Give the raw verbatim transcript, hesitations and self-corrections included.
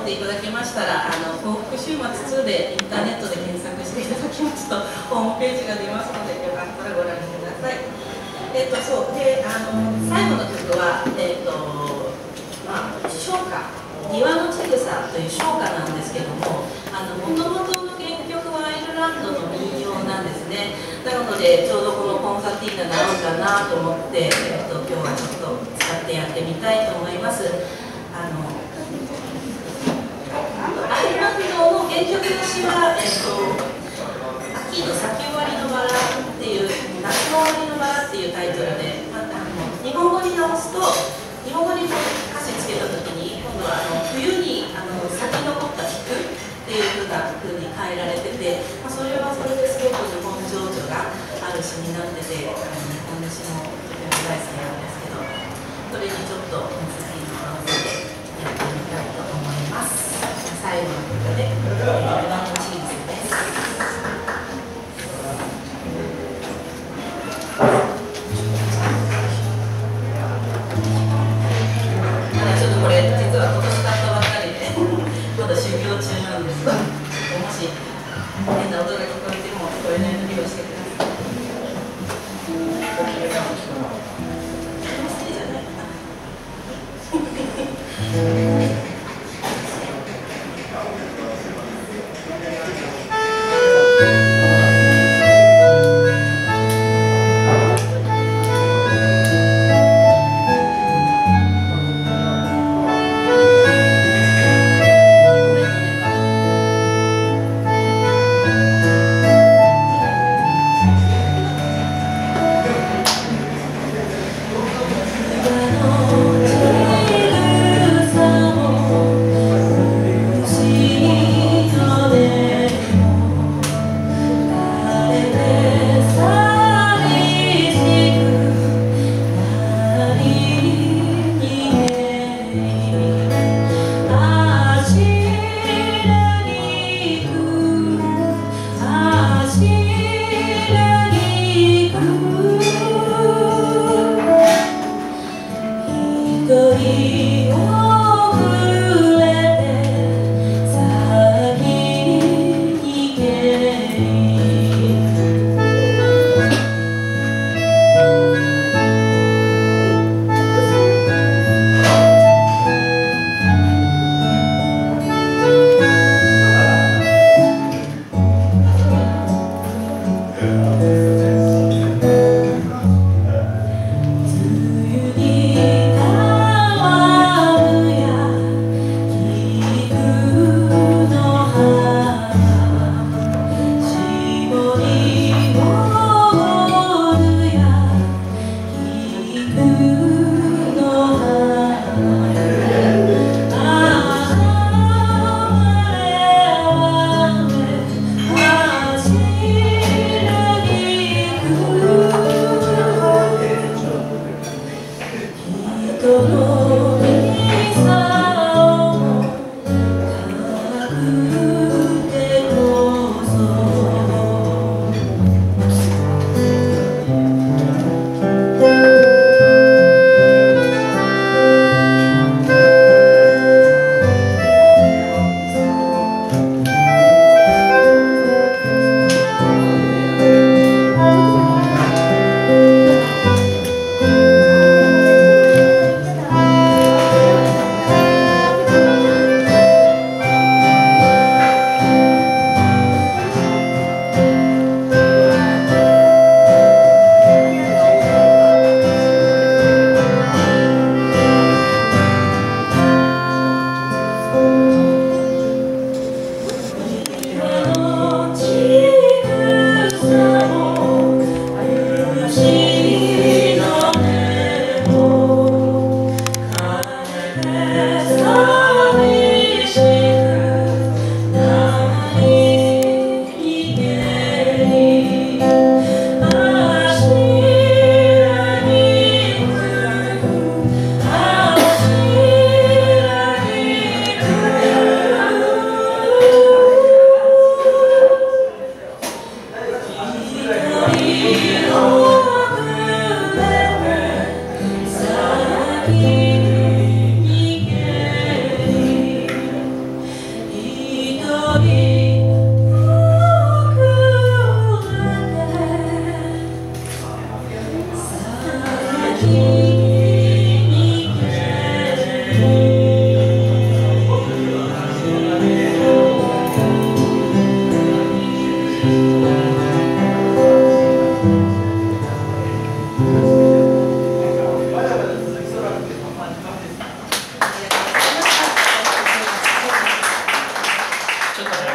っていただけましたら、あの幸福週末ツーでインターネットで検索していただきますとホームページが出ますので、よかったらご覧ください。えっとそうであの最後の曲はえっとまあ唱歌、庭のちぐさという唱歌なんですけども、あの元々の原曲はアイルランドの民謡なんですね。なのでちょうどこのコンサーティーナなのかなと思って、えっと今日はちょっと使ってやってみたいと思います。あのアイルランドの原曲の詩は、えっと、秋の咲き終わりのバラっていう、夏の終わりのバラっていうタイトルで、まあ、あの日本語に直すと、日本語に歌詞つけたときに、今度はあの冬にあの咲き残った菊っていうふうな風に変えられてて、まあ、それはそれですごく日本情緒がある詩になってて、あの日本の詩もとても大好きなんですけど、それにちょっと水木に合わせてやってみたいと思います。最後の曲で、庭のチーズです。まだちょっとこれ、実は今年買ったばっかりで、まだ修行中なんですが、もし変な音が聞こえても、聞こえないふりをしてください。気のせいじゃないかな。「 ちょっとね